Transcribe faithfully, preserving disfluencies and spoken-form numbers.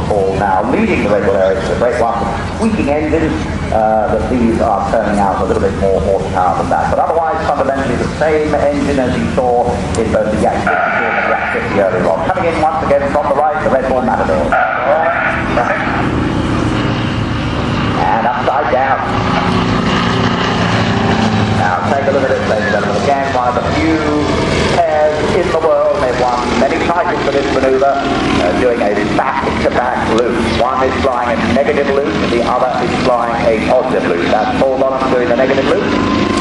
Hall now, leading the Red Bull Air. It's a great one. Squeaking engines, uh, that these are turning out a little bit more horsepower than that. But otherwise, fundamentally the same engine as you saw in both the Yak fifty-two and the Yak fifty earlier on. Coming in once again from the right, the Red Bull Matador. And upside down. Now take a look at this, ladies and gentlemen. Again, one of the few pairs in the world. They've won many titles for this manoeuvre, uh, doing a back-to-back loop. One is flying a negative loop, the other is flying a positive loop. That's Paul Bonham doing the negative loop.